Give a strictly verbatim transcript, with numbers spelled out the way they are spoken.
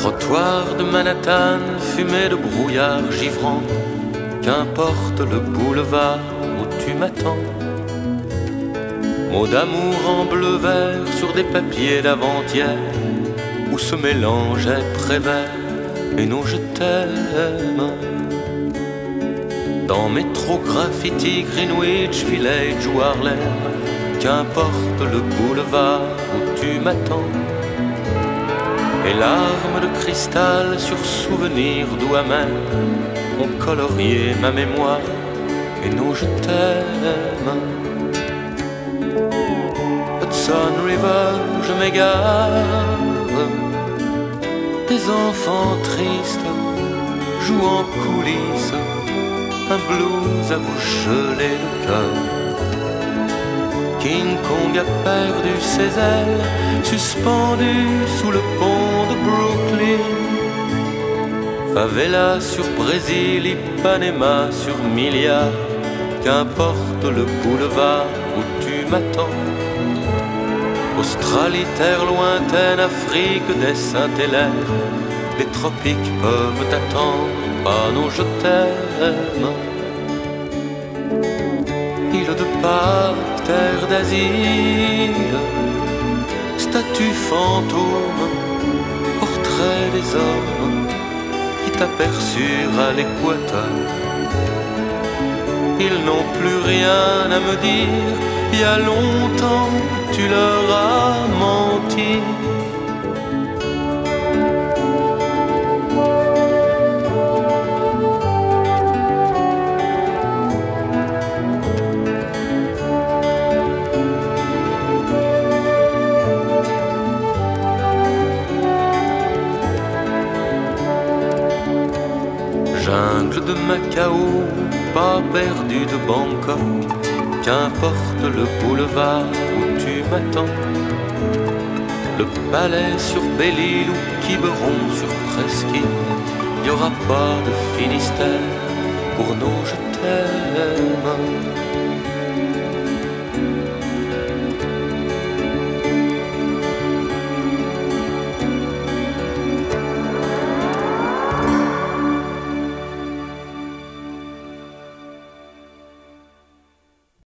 Trottoir de Manhattan, fumée de brouillard givrant, qu'importe le boulevard où tu m'attends. Mots d'amour en bleu-vert sur des papiers d'avant-hier, où se mélangeaient Prévert et nos je t'aime. Dans métro, graffiti, Greenwich, Village ou Harlem, qu'importe le boulevard où tu m'attends. Et larmes de cristal sur souvenirs doux amers ont colorié ma mémoire et nos je t'aime. Hudson River, je m'égare. Des enfants tristes jouent en coulisses un blues à vous geler le cœur. King Kong a perdu ses ailes, suspendu sous le pont de Brooklyn. Favela sur Brésil, Ipanema sur milliards, qu'importe le boulevard où tu m'attends. Australie, terre lointaine, Afrique des Saint-Hélaire, les tropiques peuvent attendre, pas nos je t'aime. Île de Pâques, terre d'asile, statue fantôme, portrait des hommes qui t'aperçurent à l'équateur. Ils n'ont plus rien à me dire, il y a longtemps tu leur as menti. Jungle de Macao, pas perdu de Bangkok, qu'importe le boulevard où tu m'attends. Le palais sur Belle-Île ou Quiberon sur Presqu'île, il n'y aura pas de Finistère pour nos je t'aime.